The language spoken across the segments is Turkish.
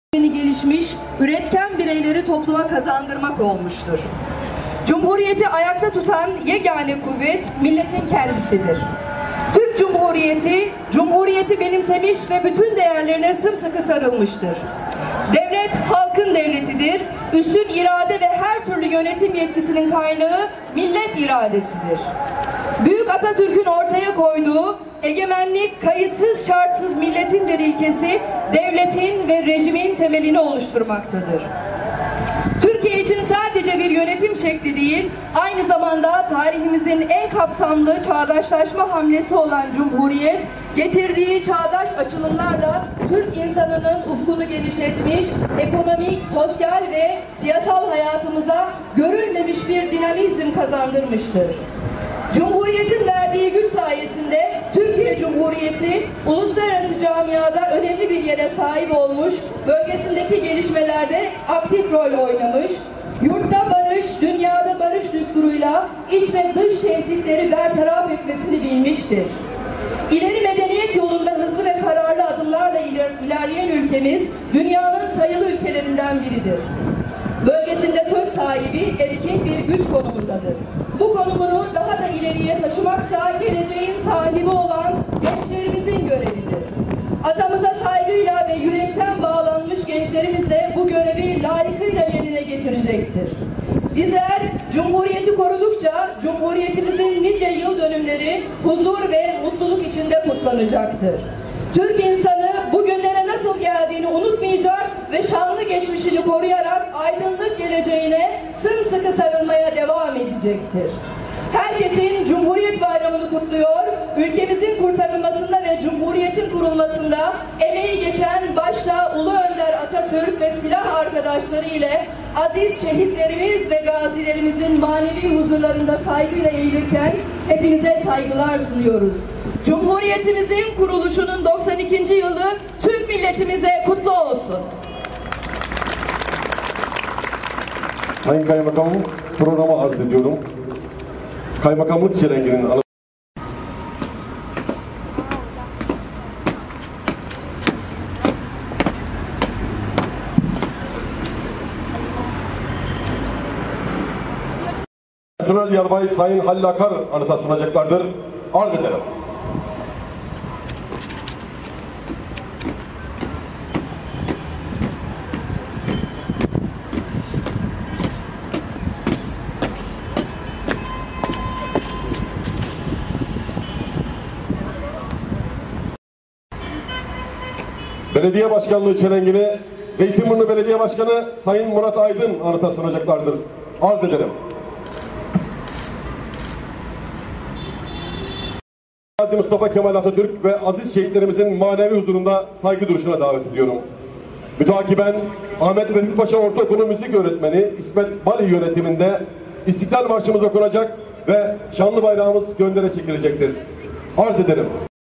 gelişmiş, üretken bireyleri topluma kazandırmak olmuştur. Cumhuriyeti ayakta tutan yegane kuvvet milletin kendisidir. Türk Cumhuriyeti benimsemiş ve bütün değerlerine sımsıkı sarılmıştır. Devlet halkın devletidir, üstün irade ve her türlü yönetim yetkisinin kaynağı millet iradesidir. Büyük Atatürk'ün ortaya koyduğu egemenlik kayıtsız şartsız milletindir ilkesi, devletin ve rejimin temelini oluşturmaktadır. Türkiye için sadece bir yönetim şekli değil, aynı zamanda tarihimizin en kapsamlı çağdaşlaşma hamlesi olan Cumhuriyet, getirdiği çağdaş açılımlarla Türk insanının ufkunu genişletmiş, ekonomik, sosyal ve siyasal hayatımıza görülmemiş bir dinamizm kazandırmıştır. Cumhuriyetin verdiği güç sayesinde Türkiye Cumhuriyeti uluslararası camiada önemli bir yere sahip olmuş, bölgesindeki gelişmelerde aktif rol oynamış, yurtta barış, dünyada barış düsturuyla iç ve dış tehditleri bertaraf etmesini bilmiştir. İleri medeniyet yolunda hızlı ve kararlı adımlarla ilerleyen ülkemiz dünyanın sayılı ülkelerinden biridir. Bölgesinde söz sahibi etkin bir güç konumundadır. Bu konumunu daha da ileriye taşımaksa geleceğin sahibi olan gençlerimizin görevidir. Atamıza saygıyla ve yürekten bağlanmış gençlerimiz de bu görevi layıkıyla yerine getirecektir. Bizler Cumhuriyeti korudukça Cumhuriyetimizin nice yıl dönümleri huzur ve mutluluk içinde kutlanacaktır. Türk insanı bugünlere nasıl geldiğini unutmayacak ve şanlı geçmişini koruyarak aydınlık geleceğine sımsıkı sarılmaya devam edecektir. Herkesin Cumhuriyet Bayramı'nı kutluyor, ülkemizin kurtarılmasında ve Cumhuriyet'in kurulmasında emeği geçen başta Ulu Önder Atatürk ve silah arkadaşları ile aziz şehitlerimiz ve gazilerimizin manevi huzurlarında saygıyla eğilirken hepinize saygılar sunuyoruz. Cumhuriyetimizin kuruluşunun 92. yılı tüm milletimize kutlu olsun. Sayın Kaymakamım, programı arz ediyorum. Kaymakamlık çelenginin Personel Yarbay Sayın Halil Akar anıta sunacaklardır. Arz ederim. Belediye Başkanlığı çelengini Zeytinburnu Belediye Başkanı Sayın Murat Aydın anıta sunacaklardır. Arz ederim. Gazi Mustafa Kemal Atatürk ve aziz şehitlerimizin manevi huzurunda saygı duruşuna davet ediyorum. Mütakiben Ahmet Vefik Paşa Ortaokulu Müzik Öğretmeni İsmet Bali yönetiminde İstiklal Marşımız okunacak ve şanlı bayrağımız göndere çekilecektir. Arz ederim.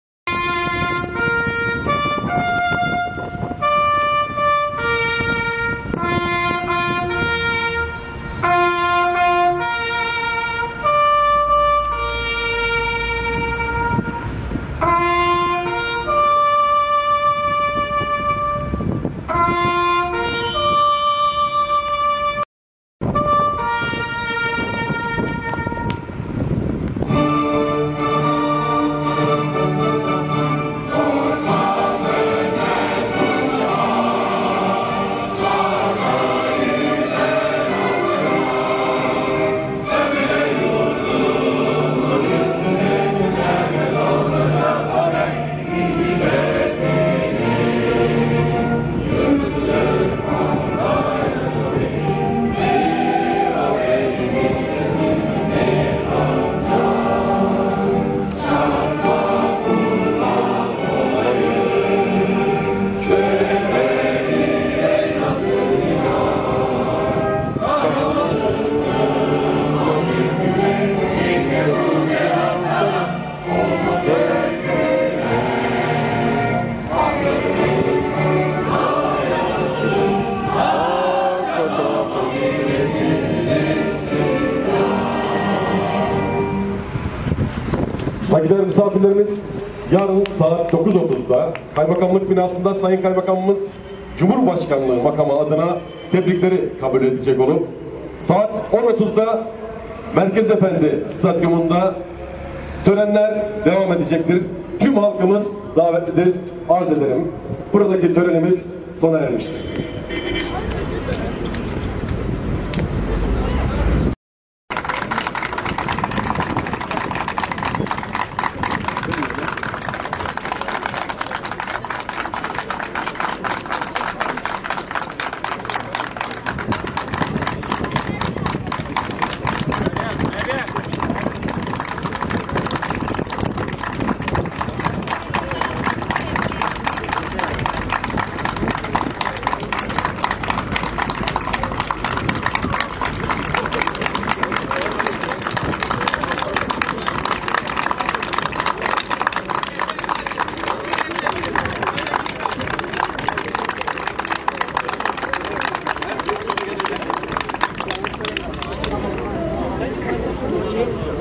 Saygıdeğer misafirlerimiz, yarın saat 9.30'da Kaymakamlık binasında Sayın Kaymakamımız Cumhurbaşkanlığı makamı adına tebrikleri kabul edecek olup saat 10.30'da Merkez Efendi Stadyumunda törenler devam edecektir. Tüm halkımız davetlidir. Arz ederim. Buradaki törenimiz sona ermiştir. Şey